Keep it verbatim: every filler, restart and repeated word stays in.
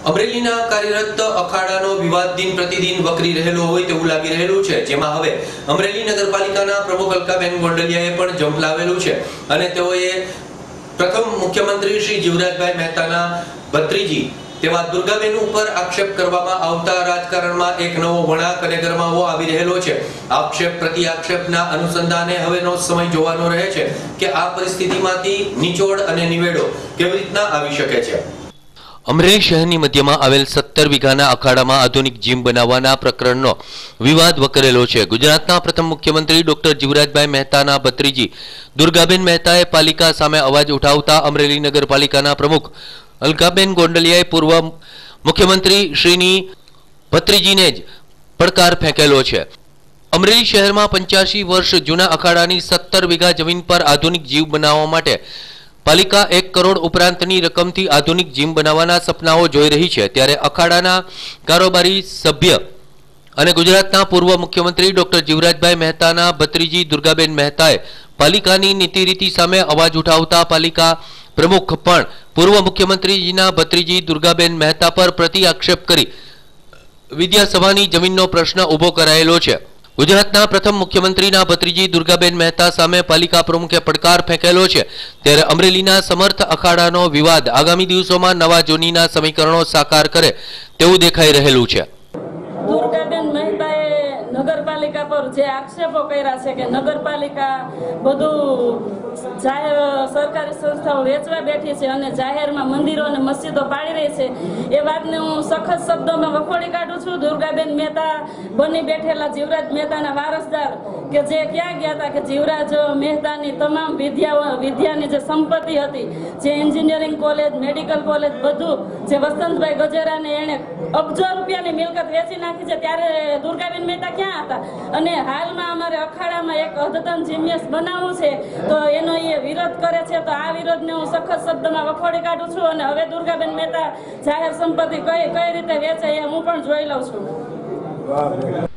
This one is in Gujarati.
અમરેલીના કાર્યરત અખાડાનો વિવાદ દિન પ્રતિદિન વકરી રહેલો હોય તેવું લાગી રહેલું છે, જેમાં હવે અમરેલી નગરપાલિકાના પ્રમુખ અલકાબેન ગોંડલિયાએ પણ ઝંપલાવેલું છે અને તેઓએ પ્રથમ મુખ્યમંત્રી શ્રી જીવરાજભાઈ મહેતાના ભત્રીજી તેવા દુર્ગાબેન ઉપર આક્ષેપ કરવામાં આવતા રાજકારણમાં એક નવો વળાંક અને ગરમાવો આવી રહેલો છે। આક્ષેપ પ્રતિ આક્ષેપના અનુસંધાને હવેનો સમય જોવાનો રહે છે કે આ પરિસ્થિતિમાંથી નિચોડ અને નિવેડો કેવી રીતના આવી શકે છે। અમરેલી શહેરની મધ્યમાં આવેલ સત્તર વીઘાના અખાડામાં આધુનિક જીમ બનાવવાના પ્રકરણનો વિવાદ વકરેલો છે। ગુજરાતના પ્રથમ મુખ્યમંત્રી ડોક્ટર જીવરાજભાઈ મહેતાના ભત્રીજી દુર્ગાબેન મહેતાએ પાલિકા સામે અવાજ ઉઠાવતા અમરેલી નગરપાલિકાના પ્રમુખ અલકાબેન ગોંડલિયાએ પૂર્વ મુખ્યમંત્રી શ્રીની ભત્રીજીને જ પડકાર ફેંકેલો છે। અમરેલી શહેરમાં પંચ્યાસી વર્ષ જૂના અખાડાની સત્તર વીઘા જમીન પર આધુનિક જીમ બનાવવા માટે પાલિકા એક કરોડ ઉપરાંતની રકમથી આધુનિક જીમ બનાવવાના સપનાઓ જોઈ રહી છે, ત્યારે અખાડાના કારોબારી સભ્ય અને ગુજરાતના પૂર્વ મુખ્યમંત્રી ડોક્ટર જીવરાજભાઈ મહેતાના ભત્રીજી દુર્ગાબેન મહેતાએ પાલિકાની નીતિ રીતિ સામે અવાજ ઉઠાવતા પાલિકા પ્રમુખ પણ પૂર્વ મુખ્યમંત્રીજીના ભત્રીજી દુર્ગાબેન મહેતા પર પ્રતિ આક્ષેપ કરી વિદ્યાસભાની જમીનનો પ્રશ્ન ઉભો કરાયેલો છે। ગુજરાતના પ્રથમ મુખ્યમંત્રીના ભત્રીજી દુર્ગાબેન મહેતા સામે પાલિકા પ્રમુખે પડકાર ફેંકેલો છે, ત્યારે અમરેલીના સમર્થ અખાડાનો વિવાદ આગામી દિવસોમાં નવા જૂનીના સમીકરણો સાકાર કરે તેવું દેખાઈ રહેલું છે। દુર્ગાબેન મહેતાએ નગરપાલિકા પર જે આક્ષેપો કર્યા છે કે નગરપાલિકા બધું જાહેર સરકારી સંસ્થાઓ વેચવા બેઠી છે અને જાહેરમાં મંદિરો અને મસ્જિદો પાડી રહી છે, એ વાતને હું સખત શબ્દોમાં વખોડી કાઢું છું। દુર્ગાબેન મહેતા બની બેઠેલા જીવરાજ મહેતાના વારસદાર કે જે ક્યાં ગયા હતા કે જીવરાજ મહેતાની તમામ વિદ્યા વિદ્યાની જે સંપત્તિ હતી, જે એન્જિનિયરિંગ કોલેજ, મેડિકલ કોલેજ, બધું જે વસંતભાઈ ગજેરાને એણે અબજો રૂપિયાની મિલકત વેચી નાખી છે, ત્યારે દુર્ગાબેન મહેતા ક્યાં હતા? અને હાલમાં અમારે અખાડામાં એક અદ્યતન જીમ્નેસ બનાવવું છે તો એનો એ વિરોધ કરે છે, તો આ વિરોધને હું સખત શબ્દમાં વખોડી કાઢું છું અને હવે દુર્ગાબેન મહેતા જાહેર સંપત્તિ કઈ કઈ રીતે વેચે એ હું પણ જોઈ લઉં છું।